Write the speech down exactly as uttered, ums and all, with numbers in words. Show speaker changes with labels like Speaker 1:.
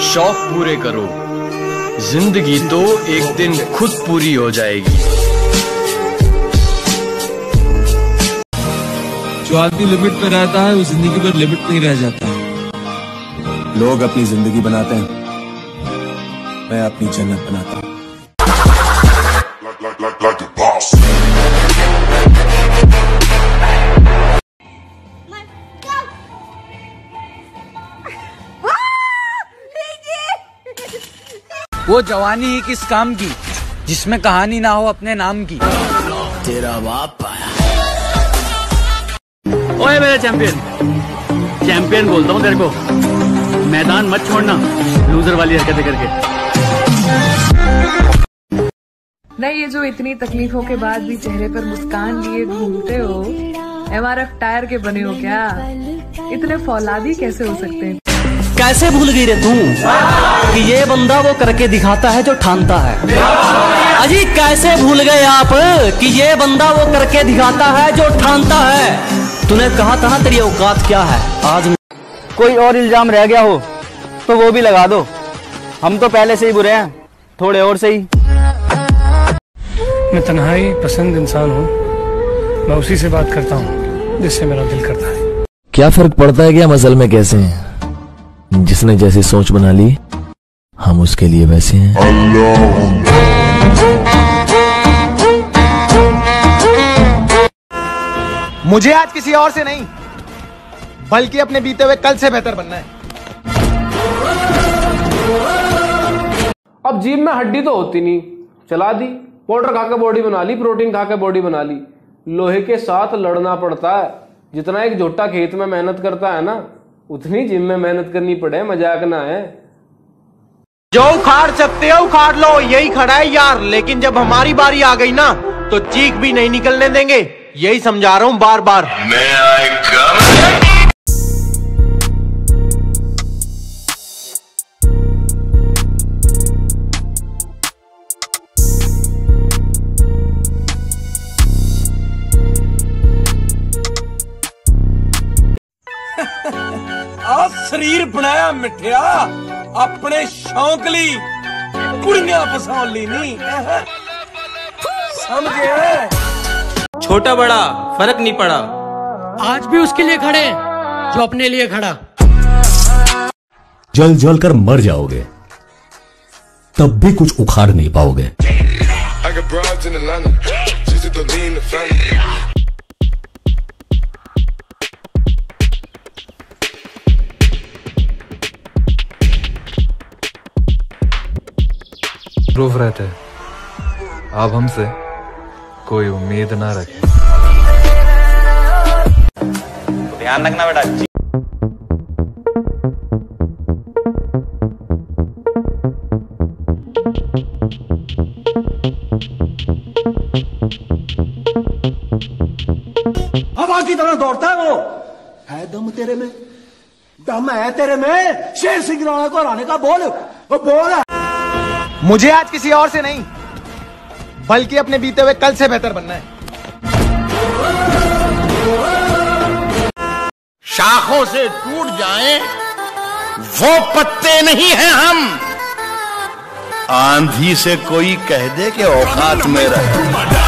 Speaker 1: शौक पूरे करो, जिंदगी तो एक दिन खुद पूरी हो जाएगी।
Speaker 2: जो आदमी लिमिट पे रहता है वो जिंदगी पर लिमिट में ही रह जाता है।
Speaker 3: लोग अपनी जिंदगी बनाते हैं, मैं अपनी जन्नत बनाता हूँ। like, like, like the boss.
Speaker 4: वो जवानी ही किस काम की जिसमें कहानी ना हो अपने नाम की।
Speaker 1: तेरा बाप आया।
Speaker 5: ओए मेरा चैंपियन, चैंपियन बोलता हूँ तेरे को, मैदान मत छोड़ना लूजर वाली हरकतें करके।
Speaker 6: नहीं, ये जो इतनी तकलीफों के बाद भी चेहरे पर मुस्कान लिए घूमते हो, एम आर एफ टायर के बने हो क्या? इतने फौलादी कैसे हो सकते हैं?
Speaker 7: कैसे भूल गई रे तू कि ये बंदा वो करके दिखाता है जो ठानता है। अजी कैसे भूल गए आप कि ये बंदा वो करके दिखाता है जो ठानता है। तूने कहा था ना तेरी औकात क्या है। आज
Speaker 8: कोई और इल्जाम रह गया हो तो वो भी लगा दो, हम तो पहले से ही बुरे हैं, थोड़े और से ही।
Speaker 9: मैं तन्हाई पसंद इंसान हूँ, मैं उसी से बात करता हूँ जिससे मेरा दिल करता है।
Speaker 10: क्या फर्क पड़ता है क्या मसल में कैसे हैं? जिसने जैसी सोच बना ली हम उसके लिए वैसे हैं।
Speaker 11: मुझे आज किसी और से नहीं बल्कि अपने बीते हुए कल से बेहतर बनना है।
Speaker 12: अब जिम में हड्डी तो होती नहीं, चला दी, पाउडर खा के बॉडी बना ली, प्रोटीन खा के बॉडी बना ली। लोहे के साथ लड़ना पड़ता है। जितना एक झोटा खेत में मेहनत करता है ना, उतनी जिम में मेहनत करनी पड़े, मजाक ना है।
Speaker 13: जो उखाड़ सकते हो उखाड़ लो, यही खड़ा है यार, लेकिन जब हमारी बारी आ गई ना तो चीख भी नहीं निकलने देंगे, यही समझा रहा हूं बार बार। मैं आएगा।
Speaker 2: आ शरीर बनाया मिठिया अपने शौक ली, कुड़ियां फसाउन ली नहीं, समझे?
Speaker 13: छोटा बड़ा फर्क नहीं पड़ा,
Speaker 14: आज भी उसके लिए खड़े जो अपने लिए खड़ा।
Speaker 15: जल जल कर मर जाओगे तब भी कुछ उखाड़ नहीं पाओगे।
Speaker 16: प्रूफ रहते आप हमसे कोई उम्मीद ना रखें।
Speaker 13: ध्यान रखना बेटा।
Speaker 17: हवा की तरह दौड़ता है वो, है दम तेरे में, दम है तेरे में। शेर सिंह राणा को हराने का बोल, वो बोल।
Speaker 11: मुझे आज किसी और से नहीं बल्कि अपने बीते हुए कल से बेहतर बनना है।
Speaker 13: शाखों से टूट जाएं वो पत्ते नहीं हैं हम। आंधी से कोई कह दे कि औकात में रहे।